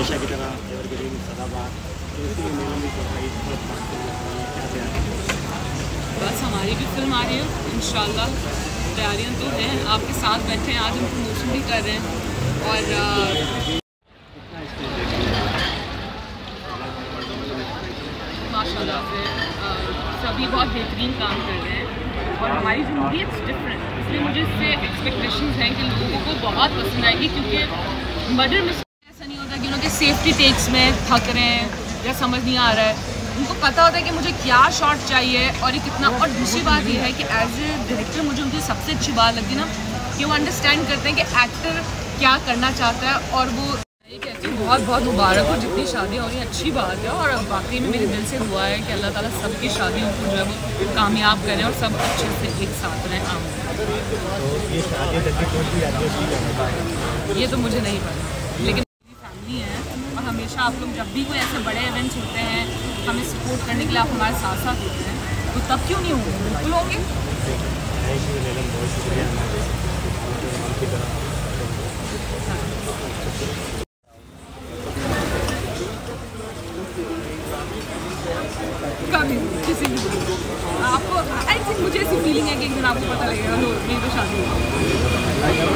हमेशा की तरह एवरग्रीन सदाबहार तो इसी के मेले में बस हमारी भी फिल्म आ रही है इंशाल्लाह, तैयारियां तो हैं, आपके साथ बैठे हैं, आज हम प्रमोशन भी कर रहे हैं और माशाल्लाह से सभी बहुत बेहतरीन काम कर रहे हैं और हमारी जो मूवी इट्स डिफरेंट, इसलिए मुझे इससे एक्सपेक्टेशंस हैं कि लोगों को बहुत पसंद आएगी, क्योंकि मर्डर मिस्ट्री ऐसा नहीं होता कि उनके सेफ्टी टेक्स में थक रहे हैं या समझ नहीं आ रहा है, उनको पता होता है कि मुझे क्या शॉट चाहिए और ये कितना। और दूसरी बात ये है कि एज ए डायरेक्टर मुझे उनकी सबसे अच्छी बात लगती है ना कि वो अंडरस्टैंड करते हैं कि एक्टर क्या करना चाहता है। और वो ये कहती हूँ बहुत बहुत मुबारक हो जितनी शादियाँ हो रही हैं, अच्छी बात है और वाकई में मेरे दिल से दुआ है कि अल्लाह ताला सबकी शादियों को जो है वो कामयाब करें और सब अच्छे से एक साथ रहें। आम ये तो मुझे नहीं पता, लेकिन मेरी फैमिली है और हमेशा आप लोग जब भी कोई ऐसे बड़े इवेंट्स होते हैं हमें सपोर्ट करने के लिए आप हमारे साथ साथ होते हैं, तो तब क्यों नहीं होंगे, बिल्कुल होंगे। कभी किसी भी आपको आई थिंक मुझे ऐसी फीलिंग है कि एक दिन आपको पता लगेगा मेरी तो शादी